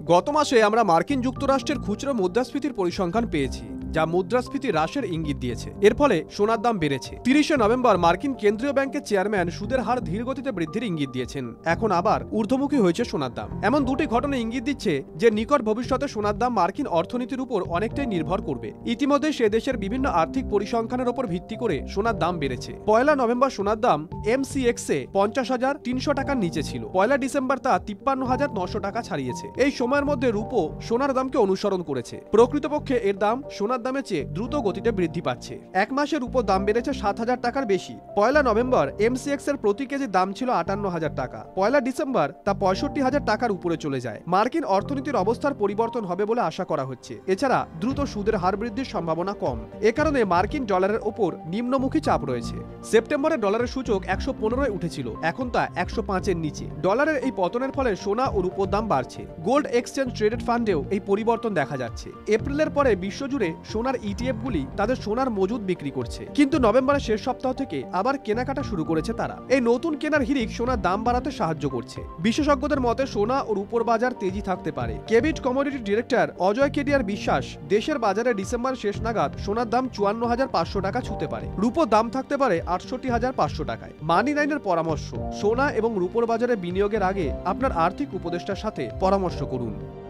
গত মাসে আমরা মার্কিন যুক্তরাষ্ট্রের খুচরো মুদ্রাস্ফীতির পরিসংখ্যান পেয়েছি, যা মুদ্রাস্ফীতি হ্রাসের ইঙ্গিত দিয়েছে। এর ফলে সোনার দাম বেড়েছে। 30শে নভেম্বর মার্কিন কেন্দ্রীয় ব্যাংকের চেয়ারম্যান সুদের হার ধীর গতিতে বৃদ্ধির ইঙ্গিত দিয়েছেন। এখন আবার ঊর্ধ্বমুখী হয়েছে সোনার দাম। এমন দুটি ঘটনা ইঙ্গিত দিচ্ছে যে নিকট ভবিষ্যতে সোনার দাম মার্কিন অর্থনীতির উপর অনেকটাই নির্ভর করবে। ইতিমধ্যে সে দেশের বিভিন্ন আর্থিক পরিসংখ্যানের উপর ভিত্তি করে সোনার দাম বেড়েছে। 1 নভেম্বর সোনার দাম MCX-এ 50,300 টাকার নিচে ছিল। 1 ডিসেম্বর তা 53,900 টাকা ছাড়িয়েছে। এই সময়ের মধ্যে রূপো সোনার দামকে অনুসরণ করেছে। প্রকৃতপক্ষে এর দাম সোনার দামের চেয়ে দ্রুত গতিতে বৃদ্ধি পাচ্ছে। এক মাসে রূপো দাম বেড়েছে 7,000 টাকার বেশি। 1 নভেম্বর MCX এর প্রতি কেজি দাম ছিল 58,000 টাকা। 1 ডিসেম্বর তা 65,000 টাকার উপরে চলে যায়। মার্কিন অর্থনীতির অবস্থার পরিবর্তন হবে বলে আশা করা হচ্ছে। এছাড়া দ্রুত সুদের হার বৃদ্ধির সম্ভাবনা কম। এ কারণে মার্কিন ডলারের ওপর নিম্নমুখী চাপ রয়েছে। সেপ্টেম্বরে ডলারের সূচক 115-এ উঠেছিল, এখন তা 105-এর নিচে। ডলারের এই পতনের ফলে সোনা ও রূপোর দাম বাড়ছে। গোল্ড এক্সচেঞ্জ ট্রেডেড ফান্ডেও এই পরিবর্তন দেখা যাচ্ছে। এপ্রিলের পরে বিশ্বজুড়ে সোনার ETF-গুলি তাদের সোনার মজুদ বিক্রি করছে, কিন্তু নভেম্বরের শেষ সপ্তাহ থেকে আবার কেনাকাটা শুরু করেছে তারা। এই নতুন কেনার হিড়িক সোনার দাম বাড়াতে সাহায্য করছে। বিশেষজ্ঞদের মতে সোনা ও রূপোর বাজার তেজি থাকতে পারে। কেবিট কমোডিটি ডিরেক্টর অজয় কেডিয়ার বিশ্বাস, দেশের বাজারে ডিসেম্বর শেষ নাগাদ সোনার দাম 54,500 টাকা ছুঁতে পারে। রূপোর দাম থাকতে পারে 68,500 টাকায়। মানি লাইনের পরামর্শ: সোনা এবং রূপোর বাজারে বিনিয়োগের আগে আপনার আর্থিক উপদেষ্টার সাথে পরামর্শ করুন।